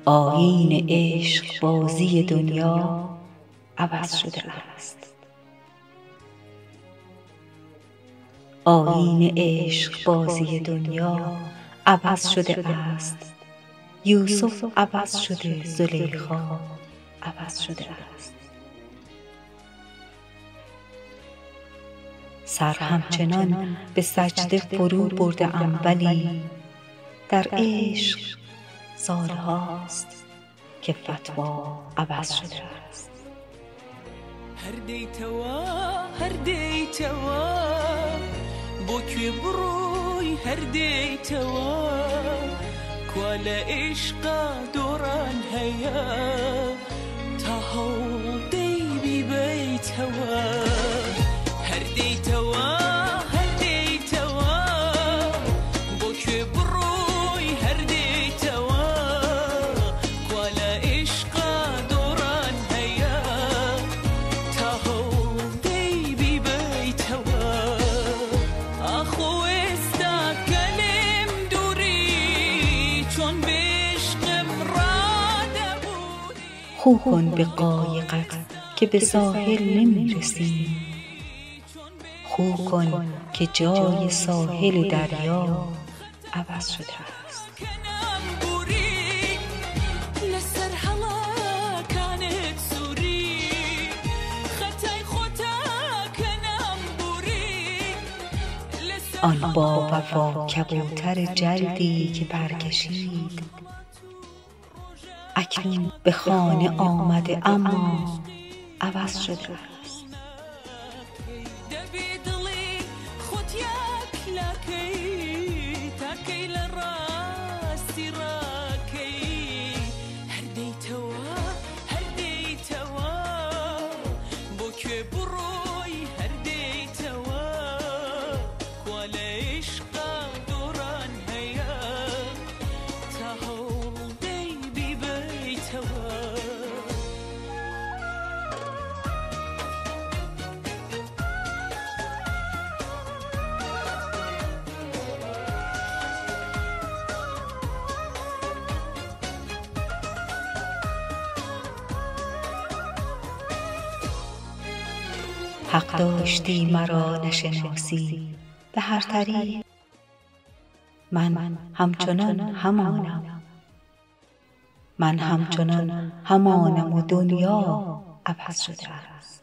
آیین عشق بازی دنیا عوض شده است. آیین عشق بازی دنیا عوض شده است. یوسف عوض شده، زلیخا عوض شده است. سر همچنان به سجده فرو برده ام، ولی در عشق سالهاست که فتوا عوض شده است. هەردەیتەوە بۆ کوێ بڕۆی هەردەیتەوە کوا لە عێشقا دۆڕان هەیە تا هەوڵدەی بیبەیتەوە هەردەیتەوە هەردەیتەوە بۆ کوێ بڕۆی هەردەیتەوە کوا لە عێشقا دۆڕان هەیە تا هەوڵدەی بیبەیتەوە ئاخۆ ئێستا کە لێم دووری چۆن بێشقم ڕادەبوونی. خو کن به قایقت که به ساحل نمی رسیم. خو کن که جای ساحل دریا عوض شده است. آن با وفا کبوتر جلدی که برکشید اکنون به خانه آمده اما عوض شده است. حق داشتی مرا نشناسی به هر طریق، من همچنان همانم. من همچنان همانم و دنیا عوض شده است.